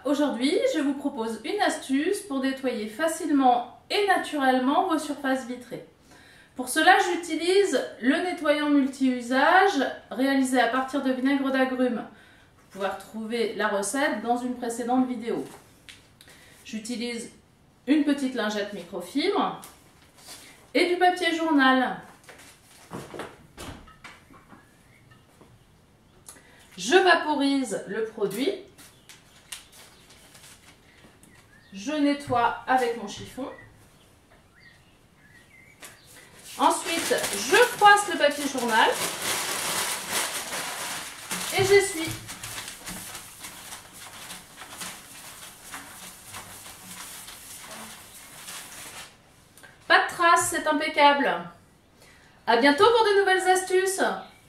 Aujourd'hui, je vous propose une astuce pour nettoyer facilement et naturellement vos surfaces vitrées. Pour cela, j'utilise le nettoyant multi-usage réalisé à partir de vinaigre d'agrumes. Vous pouvez retrouver la recette dans une précédente vidéo. J'utilise une petite lingette microfibre et du papier journal. Je vaporise le produit. Je nettoie avec mon chiffon. Ensuite, je froisse le papier journal et j'essuie. Pas de traces, c'est impeccable. À bientôt pour de nouvelles astuces.